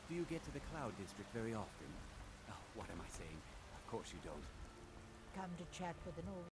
Do you get to the Cloud District very often? Oh, what am I saying? Of course you don't. Come to chat with an old